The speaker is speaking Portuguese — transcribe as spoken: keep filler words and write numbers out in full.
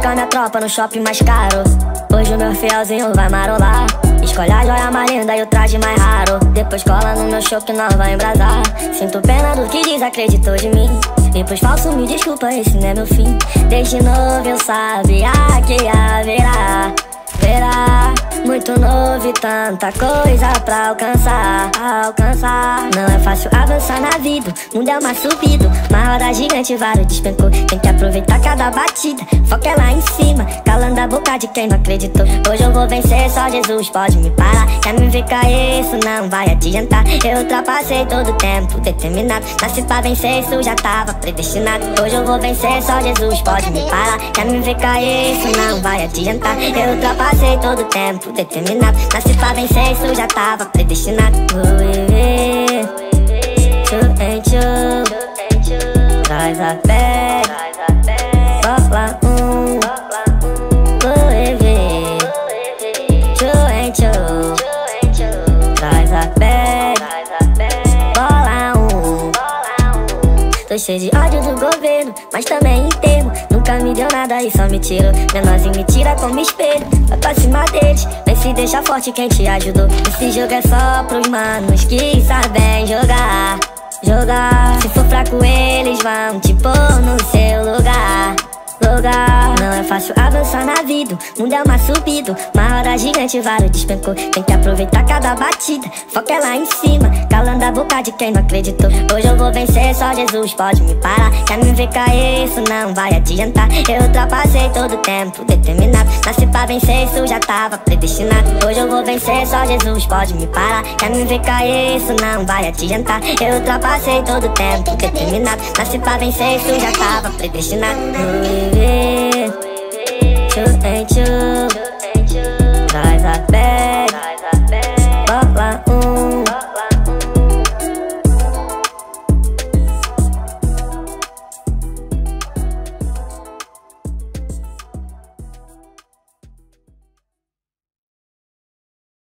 com a minha tropa no shopping mais caro. Hoje o meu fielzinho vai marolar. Escolhe a joia mais linda e o traje mais raro. Depois cola no meu show que nós vai embrasar. Sinto pena do que desacreditou de mim. E pros falsos me desculpa, esse não é meu fim. Desde novo eu sabia que haverá, verá. Muito novo e tanta coisa pra alcançar, alcançar. Não é fácil avançar na vida, o mundo é uma subida. Uma roda gigante, vários despencou. Tem que aproveitar cada batida, foca é lá em cima, calando a boca de quem não acreditou. Hoje eu vou vencer, só Jesus pode me parar. Quer me ver cair, isso não vai adiantar. Eu ultrapassei todo o tempo determinado. Nasci pra vencer, isso já tava predestinado. Hoje eu vou vencer, só Jesus pode me parar. Quer me ver cair, isso não vai adiantar. Eu ultrapassei todo o tempo determinado. Nasci pra vencer, isso já tava predestinado. Vou viver, tchu em tchu, traz a fé, bola um. Vou viver, tchu em tchu, traz a fé, bola um. Tô cheio de ódio do governo, mas também entendo. Nunca me deu nada e só me tirou. Menorzinho me tira como espelho, vai pra cima deles, vem se deixa forte quem te ajudou. Esse jogo é só pros manos que sabem jogar, jogar. Se for fraco eles vão te pôr no seu lugar, lugar. Não é fácil avançar na vida, o mundo é uma subida. Uma roda gigante, vários despencou. Tem que aproveitar cada batida, foca é lá em cima, calando a boca de quem não acreditou. Hoje eu vou vencer, só Jesus pode me parar. Quer me ver cair, isso não vai adiantar. Eu ultrapassei todo o tempo determinado. Nasci pra vencer, isso já tava predestinado. Hoje eu vou vencer, só Jesus pode me parar. Quer me ver cair, isso não vai adiantar. Eu ultrapassei todo o tempo determinado. Nasci pra vencer, isso já tava predestinado. Vou viver,